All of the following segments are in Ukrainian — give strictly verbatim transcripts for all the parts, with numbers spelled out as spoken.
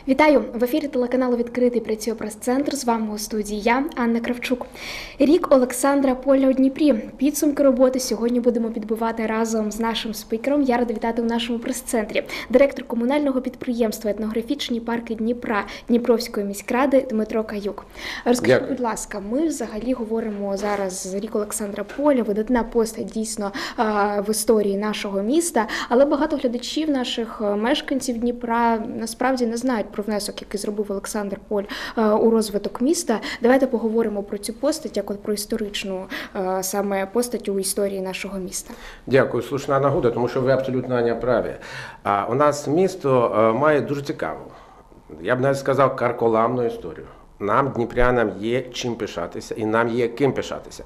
Вітаю! В ефірі телеканалу «Відкритий» працює прес-центр. З вами у студії я, Анна Кравчук. Рік Олександра Поля у Дніпрі. Підсумки роботи сьогодні будемо підбивати разом з нашим спікером. Я рада вітати у нашому прес-центрі директор комунального підприємства «Етнографічні парки Дніпра» Дніпровської міськради Дмитро Каюк. Розкажіть, Дякую. Будь ласка, ми взагалі говоримо зараз за рік Олександра Поля, видатна постать дійсно в історії нашого міста, але багато глядачів, наших мешканців Дніпра насправді не знають про внесок, який зробив Олександр Поль у розвиток міста. Давайте поговоримо про цю постать, як от про історичну саме постать у історії нашого міста. Дякую, слушна нагода, тому що ви абсолютно, Аня, праві. А у нас місто має дуже цікаву, я б навіть сказав, карколамну історію. Нам, дніпрянам, є чим пишатися і нам є ким пишатися.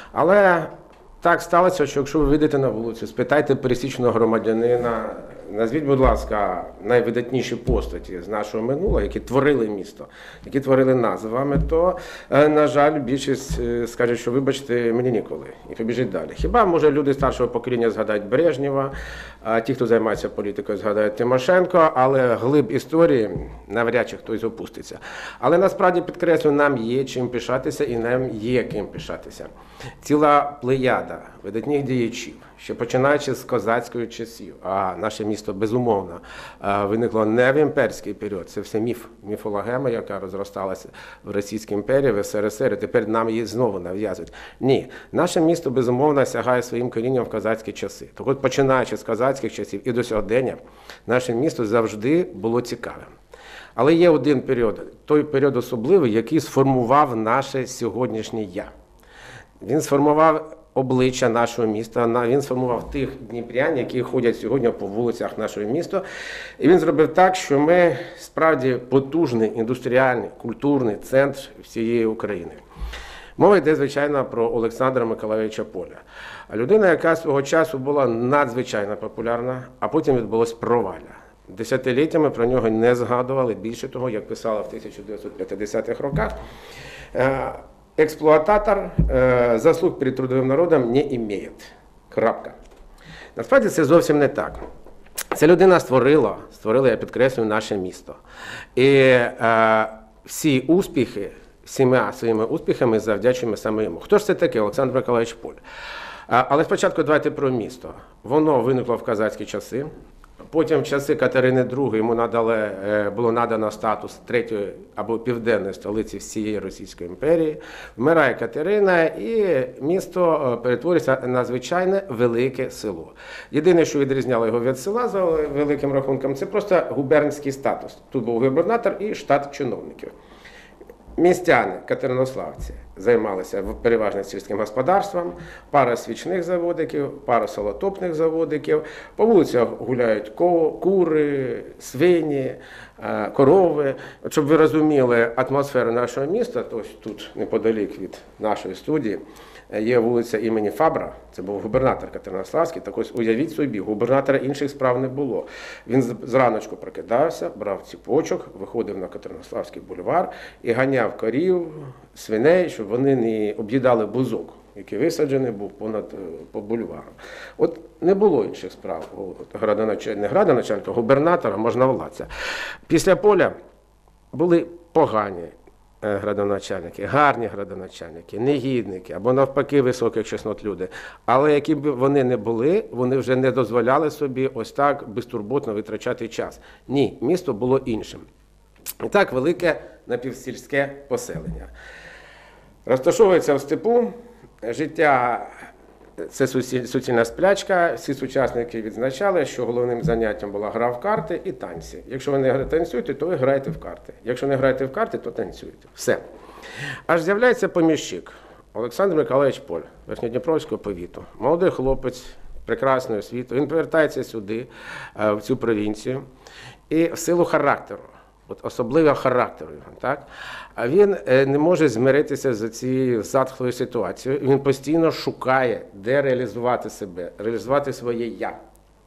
Але так сталося, що якщо ви вийдете на вулицю, спитайте пересічного громадянина, назвіть, будь ласка, найвидатніші постаті з нашого минулого, які творили місто, які творили нас з вами, то, на жаль, більшість скаже, що вибачте, мені ніколи, і побіжить далі. Хіба, може, люди старшого покоління згадають Брежнєва, а ті, хто займається політикою, згадають Тимошенко, але глиб історії навряд чи хтось опуститься. Але насправді, підкреслю, нам є чим пишатися і нам є ким пишатися. Ціла плеяда видатних діячів, ще починаючи з козацької часів, а наше місто, безумовно, виникло не в імперський період, це все міф, міфологема, яка розросталася в Російській імперії, в ес ер ес ер, і тепер нам її знову нав'язують. Ні, наше місто, безумовно, сягає своїм корінням в козацькі часи. Так от, починаючи з козацьких часів і до сьогодення, наше місто завжди було цікавим. Але є один період, той період особливий, який сформував наше сьогоднішнє «я». Він сформував обличчя нашого міста, він сформував тих дніпрян, які ходять сьогодні по вулицях нашого міста. І він зробив так, що ми справді потужний індустріальний, культурний центр всієї України. Мова йде, звичайно, про Олександра Миколайовича Поля. Людина, яка свого часу була надзвичайно популярна, а потім відбулось провалля. Десятиліттями про нього не згадували, більше того, як писала в тисяча дев'ятсот п'ятдесятих роках, експлуататор э, заслуг перед трудовим народом не имеет. Крапка. Насправді це зовсім не так. Ця людина створила, створила, я підкреслюю, наше місто. І е, всі успіхи, всіма своїми успіхами завдячуємо саме йому. Хто ж це таке? Олександр Миколайович Поль. А, але спочатку давайте про місто. Воно виникло в козацькі часи. Потім в часи Катерини другої йому надали, було надано статус третьої або південної столиці всієї Російської імперії. Вмирає Катерина і місто перетворюється на звичайне велике село. Єдине, що відрізняло його від села за великим рахунком, це просто губернський статус. Тут був губернатор і штат чиновників. Містяни, катеринославці, займалися переважно сільським господарством, пара свічних заводиків, пара солотопних заводиків. По вулицях гуляють кури, свині, корови. От, щоб ви розуміли атмосферу нашого міста, то тут неподалік від нашої студії є вулиця імені Фабра, це був губернатор Катеринославський, так ось уявіть собі, губернатора інших справ не було. Він зраночку прокидався, брав ціпочок, виходив на Катеринославський бульвар і ганяв корів, свиней, щоб вони не об'їдали бузок, який висаджений був понад по бульвару. От не було інших справ градоначальника, не градоначальника, губернатора, можновладця. Після Поля були погані градоначальники, гарні градоначальники, негідники, або навпаки високих чеснот люди. Але які б вони не були, вони вже не дозволяли собі ось так безтурботно витрачати час. Ні, місто було іншим. І так, велике напівсільське поселення. Розташовується в степу, життя – це суцільна сплячка. Всі сучасники відзначали, що головним заняттям була гра в карти і танці. Якщо ви не танцюєте, то ви граєте в карти. Якщо не граєте в карти, то танцюєте. Все. Аж з'являється поміщик Олександр Миколайович Поль, Верхньодніпровського повіту. Молодий хлопець, прекрасної освіти. Він повертається сюди, в цю провінцію. І в силу характеру, от особливого характеру, так? А він не може змиритися з цією затхлою ситуацією. Він постійно шукає, де реалізувати себе, реалізувати своє «я».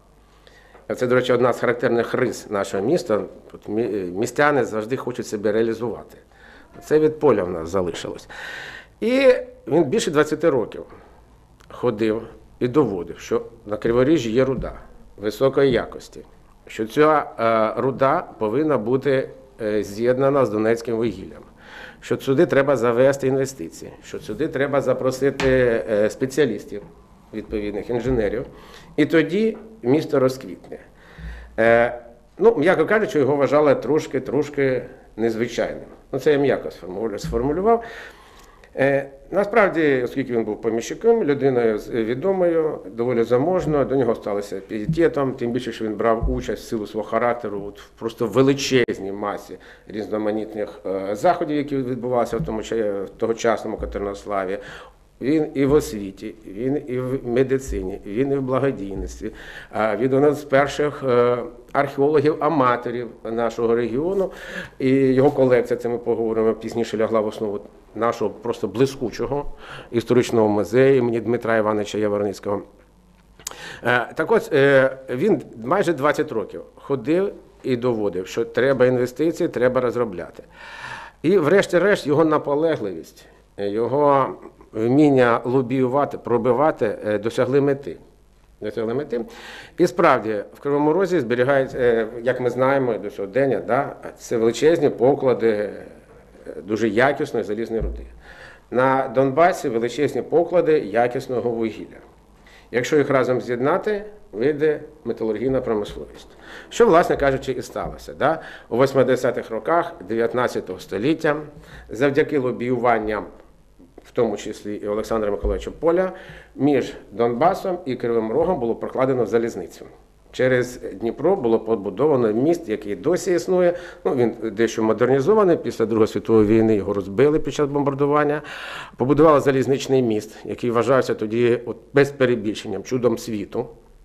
Це, до речі, одна з характерних рис нашого міста. Містяни завжди хочуть себе реалізувати. Це від Поля в нас залишилось. І він більше двадцяти років ходив і доводив, що на Криворіжжі є руда високої якості, що ця руда повинна бути е, з'єднана з Донецьким вугіллям, що сюди треба завести інвестиції, що сюди треба запросити е, спеціалістів, відповідних інженерів, і тоді місто розквітне. Е, ну, м'яко кажучи, його вважали трошки-трошки незвичайним. Ну, це я м'яко сформулював. Е, насправді, оскільки він був поміщиком, людиною відомою, доволі заможною, до нього сталося пієтетом, тим більше, що він брав участь в силу свого характеру от, в просто величезній масі різноманітних е, заходів, які відбувалися в тому в тогочасному Катеринославі. Він і в освіті, він і в медицині, він і в благодійності. Він один з перших археологів-аматорів нашого регіону. І його колекція, це ми поговоримо пізніше, лягла в основу нашого просто блискучого історичного музею імені Дмитра Івановича Яворницького. Так ось, він майже двадцять років ходив і доводив, що треба інвестиції, треба розробляти. І врешті-решт його наполегливість, його вміння лобіювати, пробивати, досягли мети. Досягли мети. І справді, в Кривому Розі зберігають, як ми знаємо, до сьогодення, да, це величезні поклади дуже якісної залізної руди. На Донбасі величезні поклади якісного вугілля. Якщо їх разом з'єднати, вийде металургійна промисловість. Що, власне кажучи, і сталося. Да? У восьмидесятих роках дев'ятнадцятого століття завдяки лобіюванням, в тому числі і Олександра Миколайовича Поля, між Донбасом і Кривим Рогом було прокладено залізницю. Через Дніпро було побудовано міст, який досі існує. Ну, він дещо модернізований, після Другої світової війни його розбили під час бомбардування. Побудували залізничний міст, який вважався тоді от, без перебільшення чудом світу.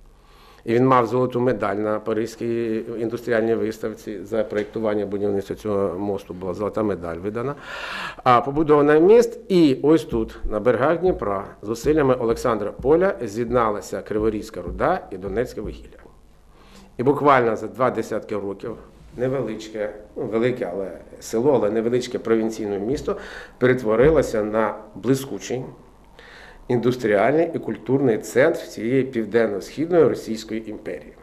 І він мав золоту медаль на Паризькій індустріальній виставці. За проєктування будівництва цього мосту була золота медаль видана. А побудований міст, і ось тут, на берегах Дніпра, зусиллями Олександра Поля з'єдналася Криворізька руда і Донецьке вугілля. І буквально за два десятки років невеличке, ну, велике, але село, але невеличке провінційне місто перетворилося на блискучий індустріальний і культурний центр цієї південно-східної Російської імперії.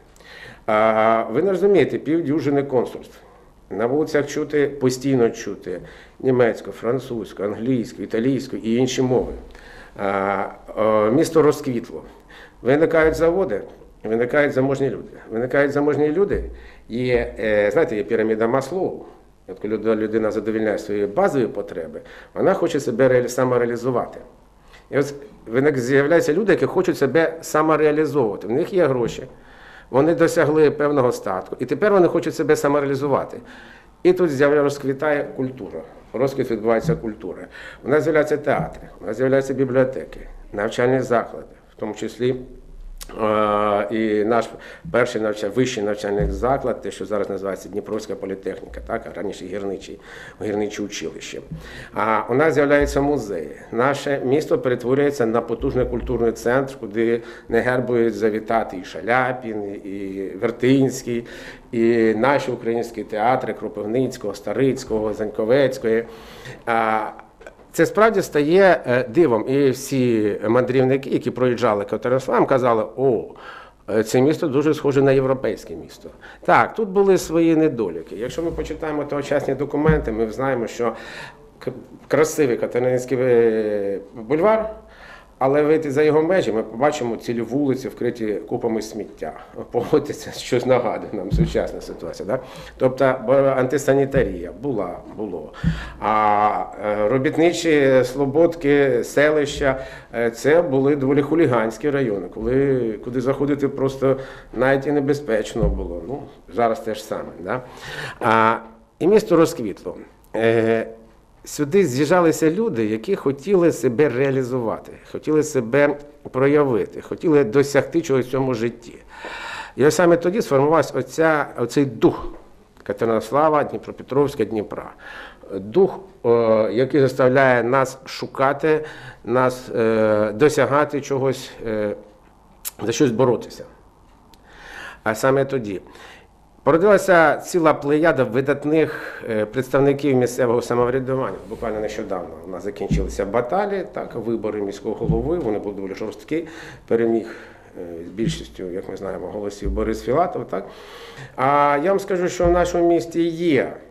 А, ви не розумієте, півдюжини консульств. На вулицях чути, постійно чути німецьку, французьку, англійську, італійську і інші мови. А, а, місто розквітло. Виникають заводи, виникають заможні люди. Виникають заможні люди, є, знаєте, є піраміда Маслоу. Коли людина задовільняє свої базові потреби, вона хоче себе самореалізувати. І ось з'являються люди, які хочуть себе самореалізовувати. В них є гроші, вони досягли певного статку, і тепер вони хочуть себе самореалізувати. І тут розквітає культура, розквіт відбувається культура. У нас з'являються театри, у нас з'являються бібліотеки, навчальні заклади, в тому числі і наш перший навчальний, вищий навчальний заклад, те, що зараз називається Дніпровська політехніка, так, а раніше гірничі, гірниче училище. А у нас з'являються музеї. Наше місто перетворюється на потужний культурний центр, куди не гербують завітати і Шаляпін, і Вертинський, і наші українські театри Кропивницького, Старицького, Заньковецької. Це справді стає дивом. І всі мандрівники, які проїжджали Катеринослав, казали, о, це місто дуже схоже на європейське місто. Так, тут були свої недоліки. Якщо ми почитаємо тогочасні документи, ми знаємо, що красивий Катерининський бульвар, але вийти за його межі, ми побачимо цілі вулиці, вкриті купами сміття. Погодьтеся, щось нагадує нам сучасна ситуація. Так? Тобто антисанітарія була, було. А робітничі слободки, селища – це були доволі хуліганські райони, коли, куди заходити просто навіть і небезпечно було. Ну, зараз те ж саме. Да? А, і місто розквітло. Сюди з'їжджалися люди, які хотіли себе реалізувати, хотіли себе проявити, хотіли досягти чогось в цьому житті. І ось саме тоді сформувався оця, оцей дух Катеринослава, Дніпропетровська, Дніпра. Дух, який заставляє нас шукати, нас досягати чогось, за щось боротися. А саме тоді породилася ціла плеяда видатних представників місцевого самоврядування. Буквально нещодавно у нас закінчилися баталії, так, вибори міського голови, вони були доволі жорсткі, переміг з більшістю, як ми знаємо, голосів Борис Філатов. Так. А я вам скажу, що в нашому місті є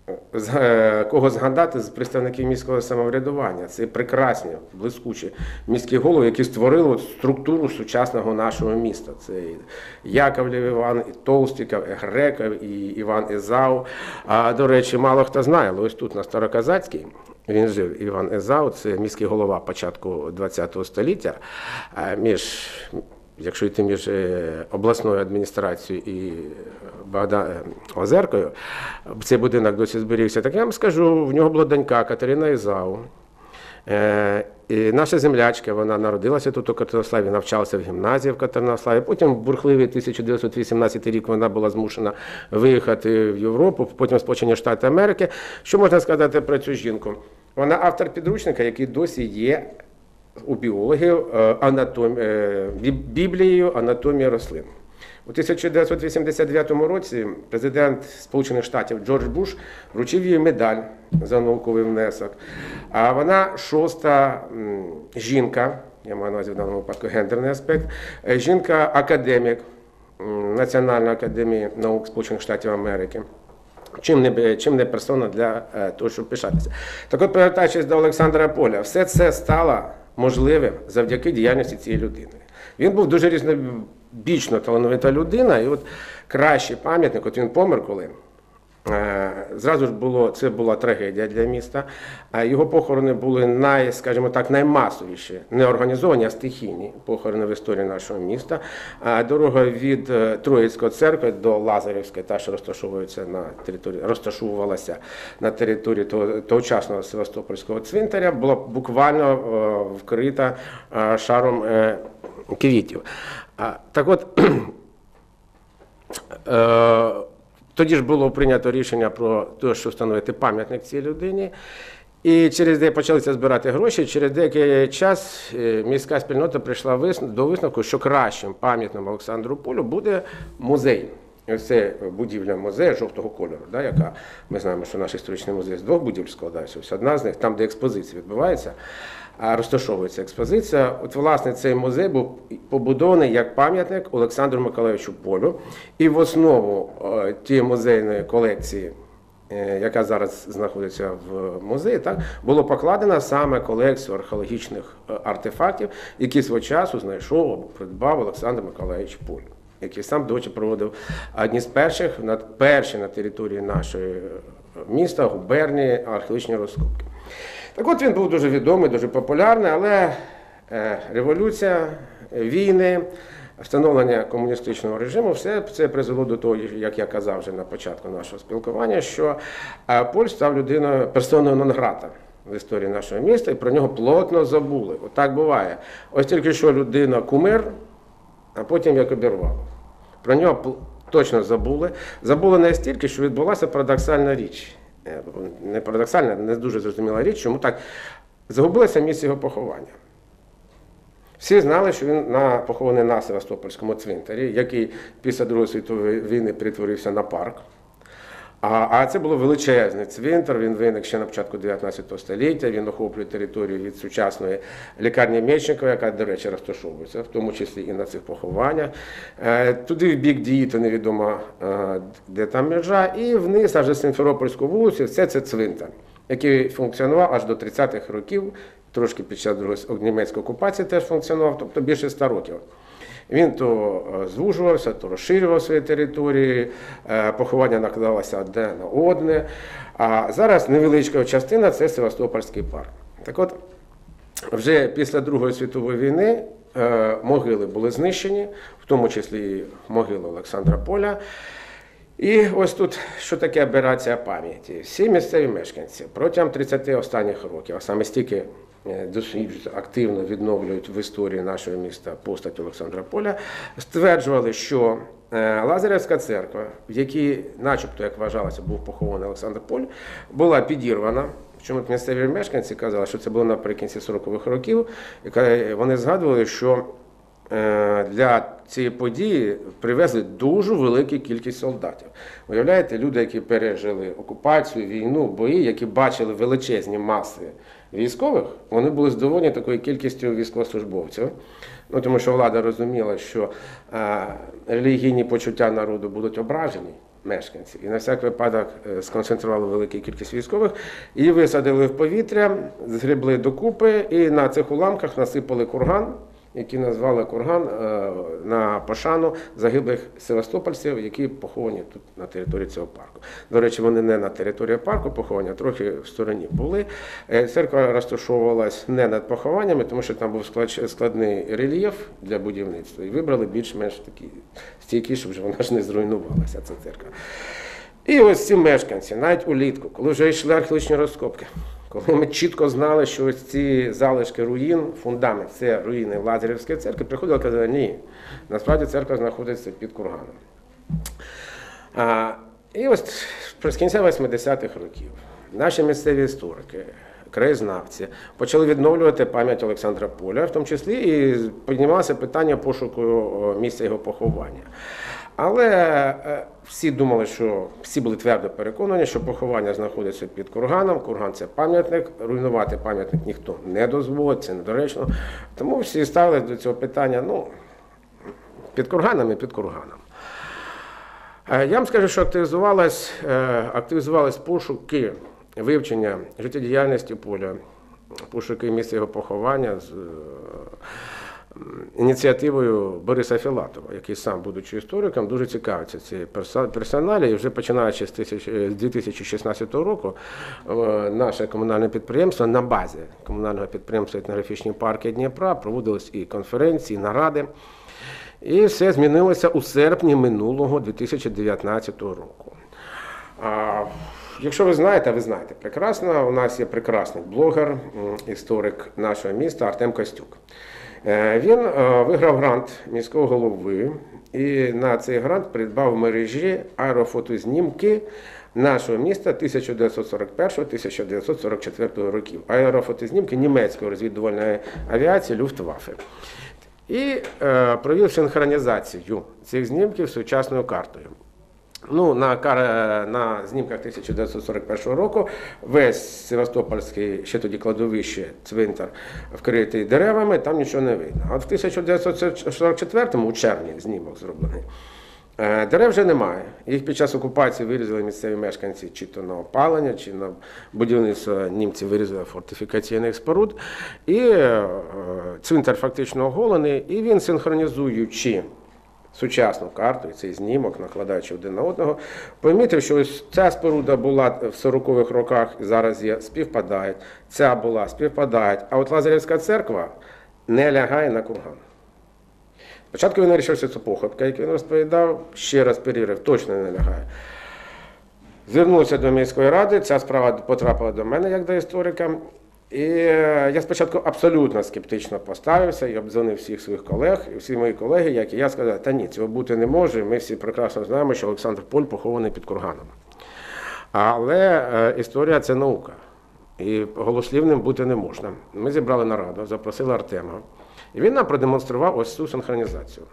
з- е, кого згадати з представників міського самоврядування. Це прекрасні, блискучі міські голови, які створили от структуру сучасного нашого міста. Це і Яковлів Іван, і Толстіков, і Греков, і Іван Езау. А, до речі, мало хто знає, але ось тут на Староказацькій він жив, Іван Езау, це міський голова початку ХХ століття, а між якщо йти між е, обласною адміністрацією і Богдан Озеркою, цей будинок досі зберігся, так я вам скажу, в нього була донька Катерина Ізау. Е, і наша землячка, вона народилася тут у Катеринославі, навчалася в гімназії в Катеринославі. Потім в бурхливий тисяча дев'ятсот вісімнадцятий рік вона була змушена виїхати в Європу, потім в Сполучені Штати Америки. Що можна сказати про цю жінку? Вона автор підручника, який досі є у біологів анатом... Біблією анатомії рослин. У тисяча дев'ятсот вісімдесят дев'ятому році президент Сполучених Штатів Джордж Буш вручив їй медаль за науковий внесок. А вона шоста м, жінка, я маю на увазі в даному випадку гендерний аспект, е, жінка-академік м, Національної академії наук Сполучених Штатів Америки. Чим не, чим не персона для е, того, щоб пишатися. Так от, повертаючись до Олександра Поля, все це стало можливим завдяки діяльності цієї людини. Він був дуже різнобічно талановита людина, і от кращий пам'ятник, от він помер коли. Зразу ж було, це була трагедія для міста. Його похорони були най, скажімо так, наймасовіші, не організовані, а стихійні похорони в історії нашого міста. Дорога від Троїцької церкви до Лазарівської, та що розташовується на території, розташовувалася на території того, тогочасного Севастопольського цвинтаря, була буквально вкрита шаром квітів. Так от, тоді ж було прийнято рішення про те, що встановити пам'ятник цій людині. І через де почалися збирати гроші, через деякий час міська спільнота прийшла до висновку, що кращим пам'ятником Олександру Полю буде музей. Ось це будівля музею жовтого кольору, да, яка, ми знаємо, що наш історичний музей з двох будівель складається. Ось одна з них, там, де експозиція відбувається, розташовується експозиція. От, власне, цей музей був побудований як пам'ятник Олександру Миколайовичу Полю. І в основу е, тієї музейної колекції, е, яка зараз знаходиться в музеї, так, було покладено саме колекцію археологічних артефактів, які свого часу знайшов або придбав Олександр Миколайович Поль, який сам, до речі, проводив одні з перших, перші на території нашої міста, губернії, археологічні розкопки. Так от він був дуже відомий, дуже популярний, але революція, війни, встановлення комуністичного режиму, все це призвело до того, як я казав вже на початку нашого спілкування, що Поль став людиною, персоною нон-грата в історії нашого міста, і про нього плотно забули. От так буває. Ось тільки що людина кумир, а потім як обірвало. Про нього точно забули. Забули настільки, що відбулася парадоксальна річ. Не парадоксальна, не дуже зрозуміла річ, чому так загубилося місце його поховання. Всі знали, що він на, похований на Севастопольському цвинтарі, який після Другої світової війни перетворився на парк. А, а це було величезний цвинтар, він виник ще на початку дев'ятнадцятого століття, він охоплює територію від сучасної лікарні Мечникова, яка, до речі, розташовується, в тому числі і на цих похованнях. Е, туди в бік Діїти невідомо, е, де там межа, і вниз, аж до Симферопольську вулицю, все це цвинтар, який функціонував аж до тридцятих років, трошки під час Другої німецької окупації теж функціонував, тобто більше ста років. Він то звужувався, то розширював свої території, поховання накладалося одне на одне. А зараз невеличка частина – це Севастопольський парк. Так от, вже після Другої світової війни могили були знищені, в тому числі і могила Олександра Поля. І ось тут, що таке аберація пам'яті. Всі місцеві мешканці протягом тридцяти останніх років, а саме стільки досить активно відновлюють в історії нашого міста постать Олександра Поля, стверджували, що Лазарівська церква, в якій, начебто, як вважалося, був похований Олександр Поль, була підірвана. Чому місцеві мешканці казали, що це було наприкінці сорокових років, і вони згадували, що для цієї події привезли дуже велику кількість солдатів. Уявляєте, люди, які пережили окупацію, війну, бої, які бачили величезні маси військових, вони були здивовані такою кількістю військовослужбовців. Ну, тому що влада розуміла, що а, релігійні почуття народу будуть ображені, мешканців. І на всяк випадок е, сконцентрували велику кількість військових, і висадили в повітря, згребли докупи і на цих уламках насипали курган, який назвали курган е, на пошану загиблих севастопольців, які поховані тут на території цього парку. До речі, вони не на території парку поховані, а трохи в стороні були. Е, Церква розташовувалась не над похованнями, тому що там був склад- складний рельєф для будівництва. І вибрали більш-менш такі стійкі, щоб вона ж не зруйнувалася, ця церква. І ось ці мешканці, навіть улітку, коли вже йшли археологічні розкопки, коли ми чітко знали, що ось ці залишки руїн, фундамент, це руїни Лазарівської церкви, приходили і казали, ні, насправді церква знаходиться під курганом. А, і ось з кінця восьмидесятих років наші місцеві історики, краєзнавці почали відновлювати пам'ять Олександра Поля, в тому числі і піднімалося питання пошуку місця його поховання. Але е, всі думали, що всі були твердо переконані, що поховання знаходиться під курганом. Курган – це пам'ятник, руйнувати пам'ятник ніхто не дозволить, це недоречно. Тому всі ставили до цього питання, ну, під курганом і під курганом. Е, я вам скажу, що активізувалось, е, активізувались пошуки вивчення життєдіяльності Поля, пошуки місця його поховання з ініціативою Бориса Філатова, який сам, будучи істориком, дуже цікавиться цією персоналі. І вже починаючи з дві тисячі шістнадцятого року наше комунальне підприємство на базі комунального підприємства «Етнографічні парки Дніпра» проводились і конференції, і наради. І все змінилося у серпні минулого дві тисячі дев'ятнадцятого року. А, якщо ви знаєте, а ви знаєте прекрасно, у нас є прекрасний блогер, історик нашого міста Артем Костюк. Він виграв грант міського голови і на цей грант придбав в мережі аерофотознімки нашого міста тисяча дев'ятсот сорок першого - тисяча дев'ятсот сорок четвертого років. Аерофотознімки німецької розвідувальної авіації Люфтваффе. І е, провів синхронізацію цих знімків з сучасною картою. Ну, на, на знімках тисяча дев'ятсот сорок першого року весь Севастопольський, ще тоді кладовище, цвинтар, вкритий деревами, там нічого не видно. А в тисяча дев'ятсот сорок четвертому, у червні, знімок зроблений, дерев вже немає. Їх під час окупації вирізали місцеві мешканці чи то на опалення, чи на будівництво німці вирізали фортифікаційних споруд. І цвинтар фактично оголений, і він, синхронізуючи сучасну карту, і цей знімок, накладаючи один на одного, помітив, що ось ця споруда була в сорокових роках, і зараз є, співпадають, ця була, співпадають, а от Лазарівська церква не лягає на курган. Спочатку він вирішив, що це похибка, як він розповідав, ще раз перевірив, точно не лягає. Звернувся до міської ради, ця справа потрапила до мене, як до історика. І я спочатку абсолютно скептично поставився і обдзвонив всіх своїх колег, і всі мої колеги, як і я, сказали, та ні, цього бути не може, ми всі прекрасно знаємо, що Олександр Поль похований під курганом. Але е, історія – це наука, і голослівним бути не можна. Ми зібрали нараду, запросили Артема, і він нам продемонстрував ось цю синхронізацію.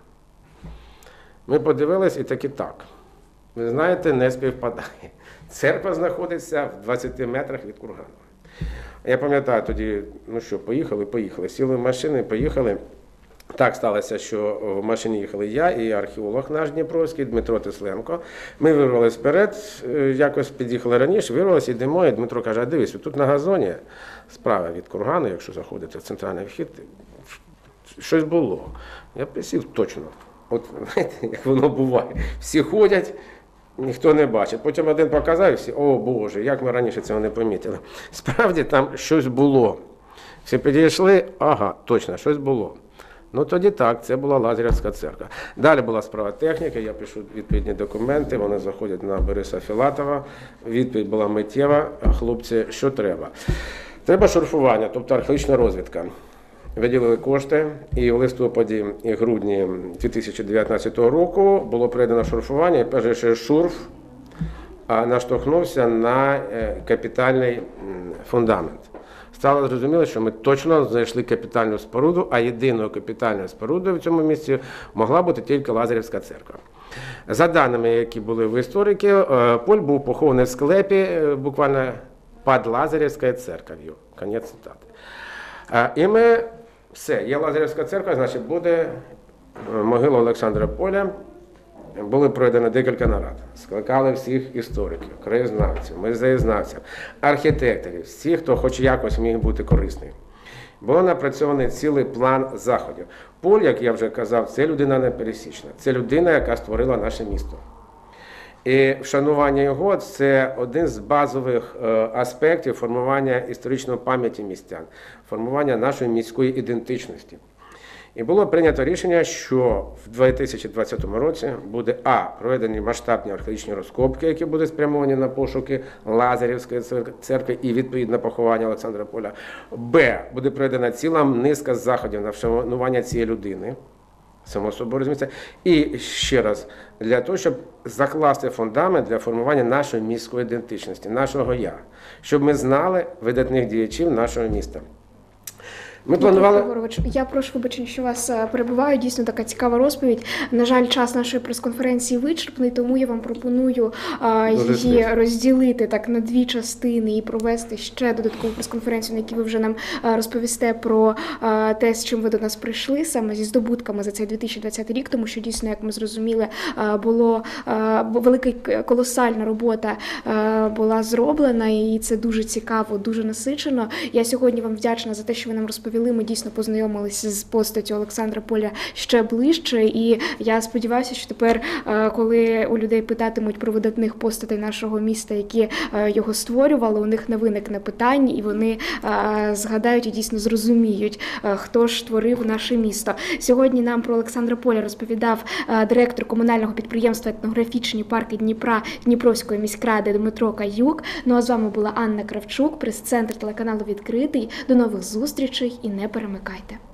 Ми подивились і таки так. Ви знаєте, не співпадає. Церква знаходиться в двадцяти метрах від кургану. Я пам'ятаю тоді, ну що, поїхали, поїхали. Сіли в машини, поїхали. Так сталося, що в машині їхали я і археолог наш дніпровський, Дмитро Тесленко. Ми вирвалися вперед, якось під'їхали раніше, вирвалися, йдемо, і Дмитро каже, а дивись, тут на газоні, справа від кургану, якщо заходити в центральний вхід, щось було. Я присів точно. От, знаєте, як воно буває. Всі ходять, ніхто не бачить. Потім один показав і всі, о Боже, як ми раніше цього не помітили. Справді там щось було. Всі підійшли, ага, точно, щось було. Ну тоді так, це була Лазарівська церква. Далі була справа техніки, я пишу відповідні документи, вони заходять на Бориса Філатова. Відповідь була миттєва, хлопці, що треба? Треба шурфування, тобто археологічна розвідка. Виділили кошти, і в листопаді і грудні дві тисячі дев'ятнадцятого року було проведено шурфування, і перший шурф наштовхнувся на капітальний фундамент. Стало зрозуміло, що ми точно знайшли капітальну споруду, а єдиною капітальною спорудою в цьому місці могла бути тільки Лазарівська церква. За даними, які були в істориків, Поль був похований в склепі, буквально під Лазарівською церков'ю. Кінець цитати. І ми, все, є Лазарівська церква, значить буде могила Олександра Поля, Було проведено декілька нарад, скликали всіх істориків, краєзнавців, музеєзнавців, архітекторів, всіх, хто хоч якось міг бути корисний. Було напрацьований цілий план заходів. Поль, як я вже казав, це людина непересічна, це людина, яка створила наше місто. І вшанування його – це один з базових аспектів формування історичної пам'яті містян, формування нашої міської ідентичності. І було прийнято рішення, що в дві тисячі двадцятому році буде а. проведені масштабні археологічні розкопки, які будуть спрямовані на пошуки Лазарівської церкви і відповідне поховання Олександра Поля. Б. Буде проведена ціла низка заходів на вшанування цієї людини, само собою розуміється. І ще раз, для того, щоб закласти фундамент для формування нашої міської ідентичності, нашого «я», щоб ми знали видатних діячів нашого міста. Ми планували... Григорович, я прошу вибачення, що вас перебиваю. Дійсно, така цікава розповідь. На жаль, час нашої прес-конференції вичерпний, тому я вам пропоную а, її розділити так на дві частини і провести ще додаткову прес-конференцію, на якій ви вже нам а, розповісте про а, те, з чим ви до нас прийшли, саме зі здобутками за цей дві тисячі двадцятий рік, тому що дійсно, як ми зрозуміли, а, було а, велика колосальна робота а, була зроблена, і це дуже цікаво, дуже насичено. Я сьогодні вам вдячна за те, що ви нам розповіли. Ми дійсно познайомилися з постаттю Олександра Поля ще ближче, і я сподіваюся, що тепер, коли у людей питатимуть про видатних постатей нашого міста, які його створювали, у них не виникне питань, і вони згадають і дійсно зрозуміють, хто ж творив наше місто. Сьогодні нам про Олександра Поля розповідав директор комунального підприємства «Етнографічні парки Дніпра» Дніпровської міськради Дмитро Каюк. Ну а з вами була Анна Кравчук, прес-центр телеканалу «Відкритий». До нових зустрічей і не перемикайте.